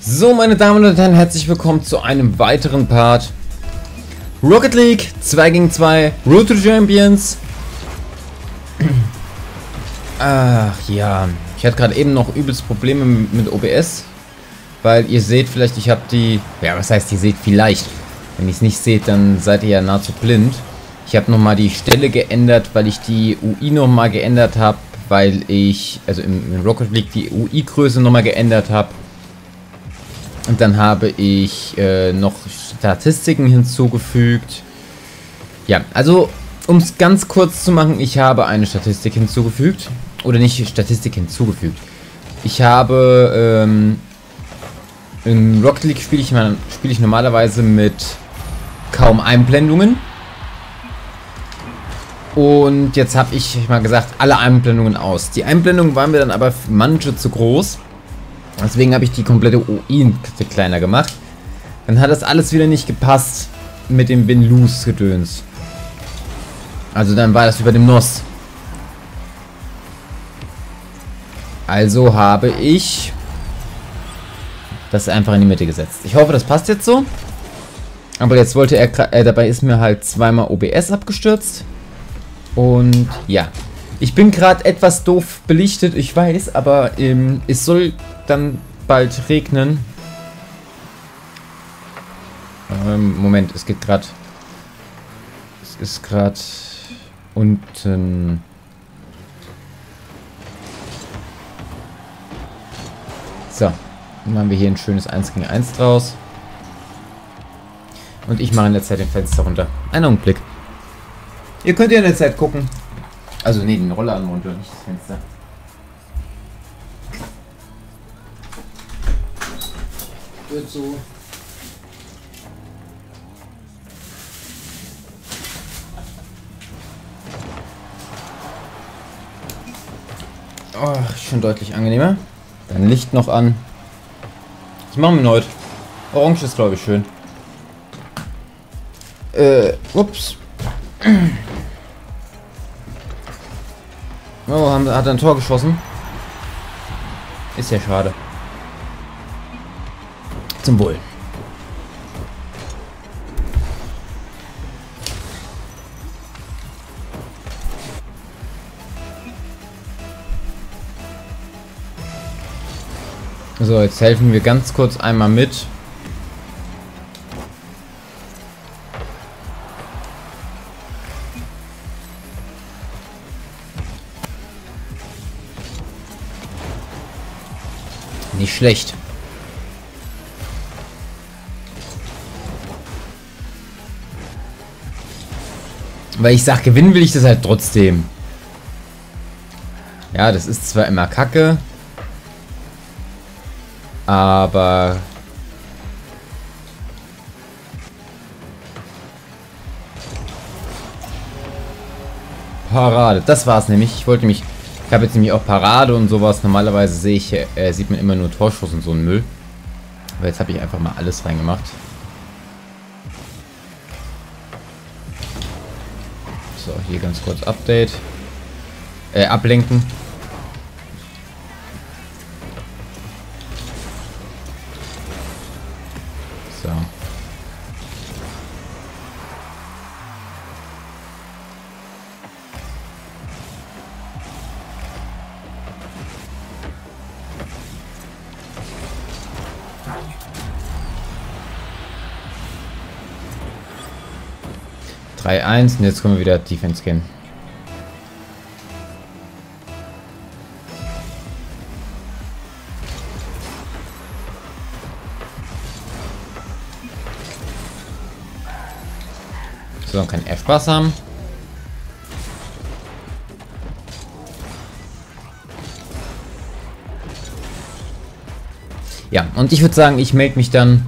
So, meine Damen und Herren, herzlich willkommen zu einem weiteren Part Rocket League 2 gegen 2 Road to Champions. Ach ja, ich hatte gerade eben noch übelst Probleme mit OBS, weil ihr seht vielleicht, ich habe die, ja, was heißt, ihr seht vielleicht, wenn ihr es nicht seht, dann seid ihr ja nahezu blind. Ich habe nochmal die Stelle geändert, weil ich die UI nochmal geändert habe, weil ich, also in Rocket League die UI-Größe nochmal geändert habe. Und dann habe ich noch Statistiken hinzugefügt. Ja, also um es ganz kurz zu machen, ich habe eine Statistik hinzugefügt. Oder nicht Statistik hinzugefügt. Ich habe in Rocket League spiele ich normalerweise mit kaum Einblendungen. Und jetzt habe ich mal gesagt, alle Einblendungen aus. Die Einblendungen waren mir dann aber für manche zu groß. Deswegen habe ich die komplette UI kleiner gemacht. Dann hat das alles wieder nicht gepasst mit dem Win-Lose-Gedöns. Also dann war das über dem NOS. Also habe ich das einfach in die Mitte gesetzt. Ich hoffe, das passt jetzt so. Aber jetzt wollte er, dabei ist mir halt zweimal OBS abgestürzt. Und ja, ich bin gerade etwas doof belichtet, ich weiß, aber es soll dann bald regnen. Moment, es geht gerade. Es ist gerade unten. So, dann machen wir hier ein schönes 1 gegen 1 draus. Und ich mache in der Zeit den Fenster runter. Einen Augenblick. Ihr könnt ja in der Zeit gucken. Also nee, den Rollladen runter, nicht das Fenster. Wird so. Oh, schon deutlich angenehmer. Dann Licht noch an. Was machen wir heute? Orange ist, glaube ich, schön. Ups. Oh, hat er ein Tor geschossen? Ist ja schade. Zum Wohl. So, jetzt helfen wir ganz kurz einmal mit. Nicht schlecht. Weil ich sag, gewinnen will ich das halt trotzdem. Ja, das ist zwar immer kacke. Aber Parade, das war's nämlich. Ich wollte nämlich, ich habe jetzt nämlich auch Parade und sowas. Normalerweise sieht man immer nur Torschuss und so einen Müll. Aber jetzt habe ich einfach mal alles reingemacht. So, hier ganz kurz Update. Ablenken. So. Drei 1 und jetzt können wir wieder Defense gehen. So, dann kann er Spaß haben. Ja, und ich würde sagen, ich melde mich dann,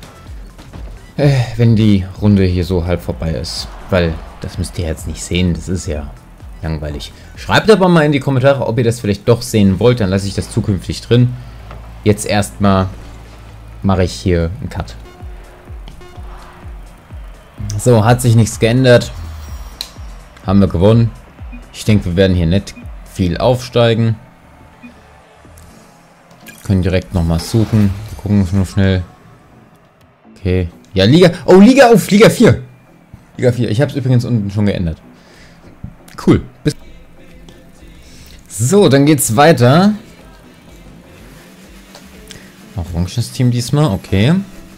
wenn die Runde hier so halb vorbei ist. Weil das müsst ihr jetzt nicht sehen, das ist ja langweilig. Schreibt aber mal in die Kommentare, ob ihr das vielleicht doch sehen wollt, dann lasse ich das zukünftig drin. Jetzt erstmal mache ich hier einen Cut. So, hat sich nichts geändert. Haben wir gewonnen. Ich denke, wir werden hier nicht viel aufsteigen. Können direkt nochmal suchen. Gucken wir nur schnell. Okay. Ja, Liga. Oh, Liga auf. Liga 4. Liga 4. Ich habe es übrigens unten schon geändert. Cool. So, dann geht's weiter. Oranges Team diesmal. Okay.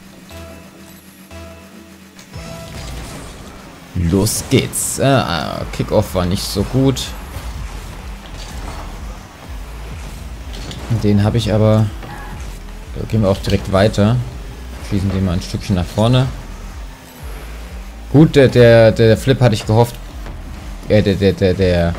Los geht's. Kickoff war nicht so gut. Den habe ich aber... Da gehen wir auch direkt weiter. Schließen den mal ein Stückchen nach vorne. Gut, der Flip hatte ich gehofft. Der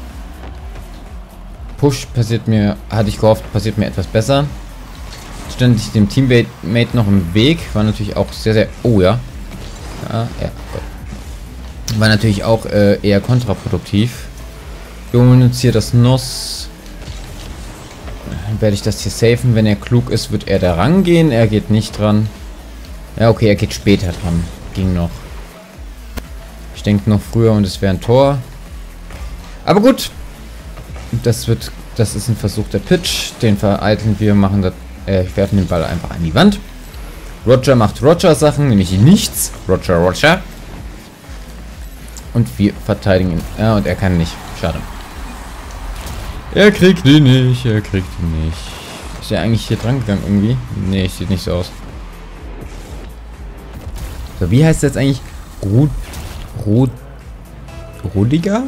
Push passiert mir, hatte ich gehofft, passiert mir etwas besser. Stand ich dem Teammate noch im Weg. War natürlich auch sehr, sehr... Oh ja. Ja. War natürlich auch eher kontraproduktiv. Wir holen uns hier das Nos. Dann werde ich das hier safen. Wenn er klug ist, wird er da rangehen. Er geht nicht dran. Ja, okay, er geht später dran. Ging noch. Ich denke noch früher und es wäre ein Tor. Aber gut. Das ist ein versuchter Pitch. Den vereiteln wir, machen das. Werfen den Ball einfach an die Wand. Roger macht Roger-Sachen, nämlich nichts. Roger. Und wir verteidigen ihn. Ja, und er kann nicht. Schade. Er kriegt ihn nicht. Ist er eigentlich hier dran gegangen irgendwie? Nee, sieht nicht so aus. So, wie heißt das jetzt eigentlich? Rudiger?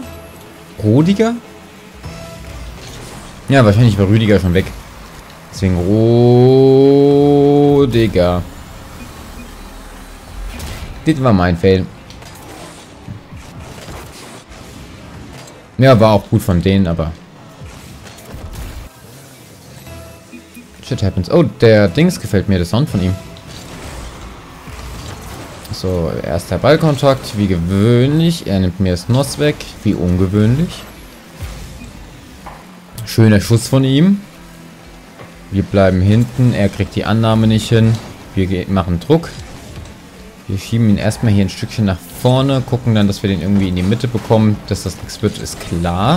Ja, wahrscheinlich war Rüdiger schon weg. Deswegen Rudiger. Das war mein Fail. Ja, war auch gut von denen, aber... Shit happens. Oh, der Dings gefällt mir, der Sound von ihm. So, erster Ballkontakt, wie gewöhnlich. Er nimmt mir das Nos weg, wie ungewöhnlich. Schöner Schuss von ihm. Wir bleiben hinten, er kriegt die Annahme nicht hin. Wir machen Druck. Wir schieben ihn erstmal hier ein Stückchen nach vorne, gucken dann, dass wir den irgendwie in die Mitte bekommen. Dass das nichts wird, ist klar.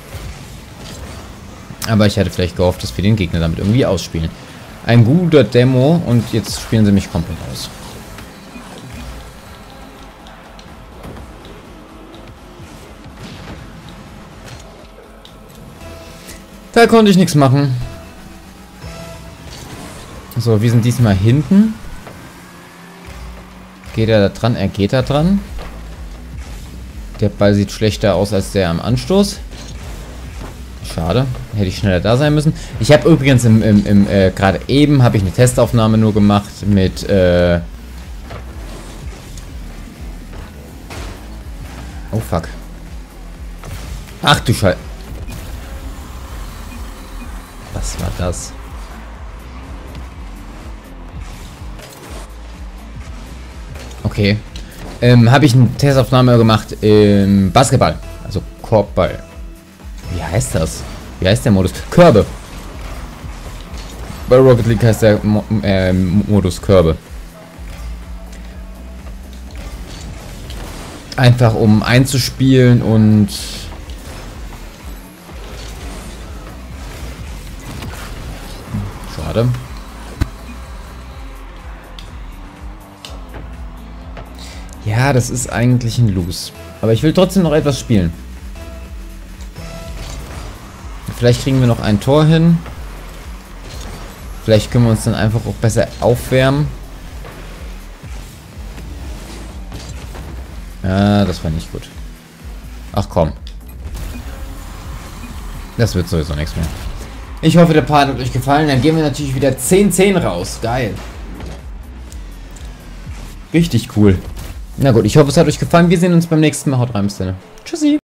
Aber ich hatte vielleicht gehofft, dass wir den Gegner damit irgendwie ausspielen. Ein guter Demo und jetzt spielen sie mich komplett aus. Da konnte ich nichts machen. So, wir sind diesmal hinten. Geht er da dran? Er geht da dran. Der Ball sieht schlechter aus als der am Anstoß. Schade. Hätte ich schneller da sein müssen. Ich habe übrigens gerade eben habe ich eine Testaufnahme nur gemacht mit oh fuck. Ach du Scheiße. Was war das? Okay. Habe ich eine Testaufnahme gemacht im Basketball. Also Korbball. Wie heißt das? Wie heißt der Modus? Körbe. Bei Rocket League heißt der Modus Körbe. Einfach um einzuspielen und... Schade. Ja, das ist eigentlich ein Lose. Aber ich will trotzdem noch etwas spielen. Vielleicht kriegen wir noch ein Tor hin. Vielleicht können wir uns dann einfach auch besser aufwärmen. Ja, das war nicht gut. Ach komm. Das wird sowieso nichts mehr. Ich hoffe, der Part hat euch gefallen. Dann gehen wir natürlich wieder 10-10 raus. Geil. Richtig cool. Na gut, ich hoffe, es hat euch gefallen. Wir sehen uns beim nächsten Mal. Haut rein, bis dann. Tschüssi.